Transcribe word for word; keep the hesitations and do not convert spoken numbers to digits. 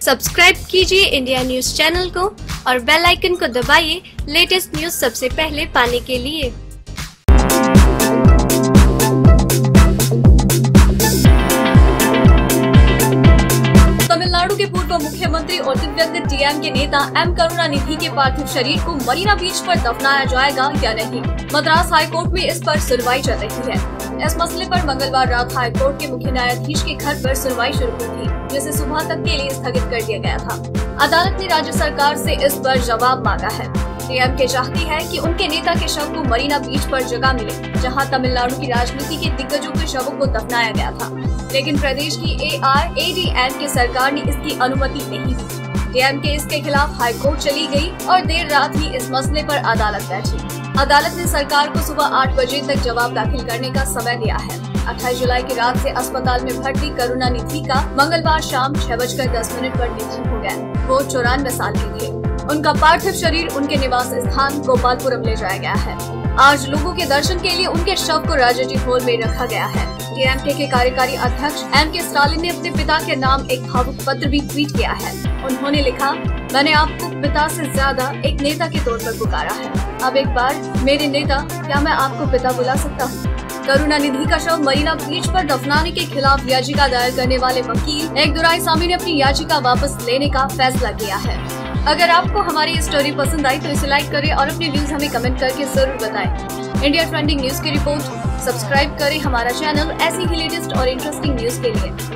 Subscribe कीजिए India news channel को और बेल आइकन को दबाइए लेटेस्ट न्यूज सबसे पहले पाने के लिए। तमिलनाडु के पूर्व मुख्यमंत्री और दिवंगत डी एम के नेता एम करुणानिधि के पार्थिव शरीर को मरीना बीच पर दफनाया जाएगा या नहीं, मद्रास हाई कोर्ट में इस पर सुनवाई चल रही है। इस मसले पर मंगलवार रात हाई कोर्ट के मुख्य न्यायाधीश के घर पर सुनवाई शुरू हुई थी, जिसे सुबह तक के लिए स्थगित कर दिया गया था। अदालत ने राज्य सरकार से इस पर जवाब मांगा है। डीएम के चाहती है कि उनके नेता के शव को मरीना बीच पर जगह मिले, जहां तमिलनाडु की राजनीति के दिग्गजों के शवों को दफनाया गया था, लेकिन प्रदेश की ए आई ए डी एम के सरकार ने इसकी अनुमति नहीं दी। डीएम के इसके खिलाफ हाई कोर्ट चली गई और देर रात ही इस मसले पर अदालत बैठी। अदालत ने सरकार को सुबह आठ बजे तक जवाब दाखिल करने का समय दिया है। अट्ठाईस जुलाई की रात से अस्पताल में भर्ती करुणानिधि का मंगलवार शाम छह बजकर दस मिनट पर निधन हो गया। वो चौरानवे साल के थे। उनका पार्थिव शरीर उनके निवास स्थान गोपालपुरम ले जाया गया है। आज लोगों के दर्शन के लिए उनके शव को राजाजी हॉल में रखा गया है। ए आई ए डी एम के के कार्यकारी अध्यक्ष एम के स्टालिन ने अपने पिता के नाम एक भावुक पत्र भी ट्वीट किया है। उन्होंने लिखा, मैंने आपको पिता से ज्यादा एक नेता के तौर पर पुकारा है। अब एक बार मेरे नेता, क्या मैं आपको पिता बुला सकता हूँ? करुणानिधि का शव मरीना बीच पर दफनाने के खिलाफ याचिका दायर करने वाले वकील एक दुराईसामी ने अपनी याचिका वापस लेने का फैसला किया है। अगर आपको हमारी ये स्टोरी पसंद आई तो इसे लाइक करें और अपनी व्यूज हमें कमेंट करके जरूर बताएं। इंडिया ट्रेंडिंग न्यूज की रिपोर्ट। सब्सक्राइब करें हमारा चैनल ऐसी ही लेटेस्ट और इंटरेस्टिंग न्यूज के लिए।